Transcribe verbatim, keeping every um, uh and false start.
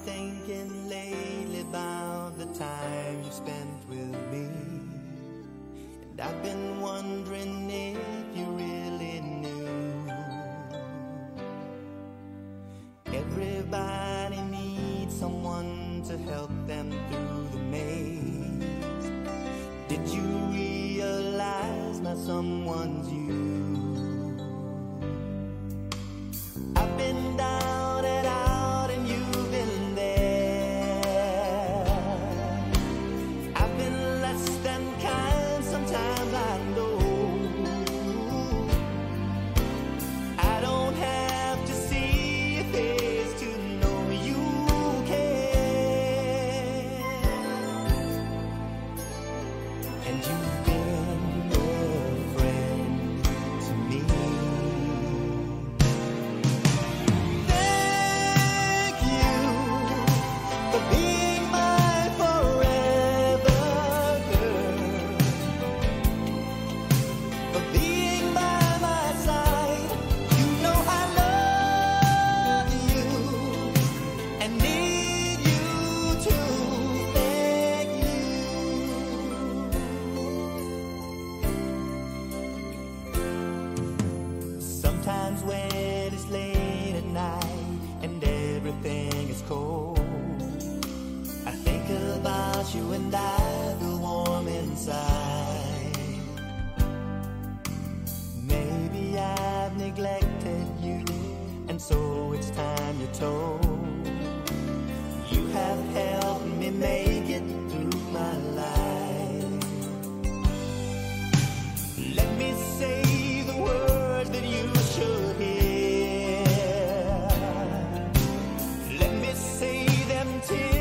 thinking lately about the time you spent with me, and I've been wondering if you really knew. Everybody needs someone to help them through the maze. Did you realize now someone's you? I've been down and out and you've been there. I've been less than kind, sometimes I know. I don't have to see your face to know you care. And you've been a friend to me. Sometimes when it's late at night and everything is cold, I think about you and I feel warm inside. Maybe I've neglected you, and so it's time you told. You have helped me make it through my life. Let me say the words that you should hear. Let me say them till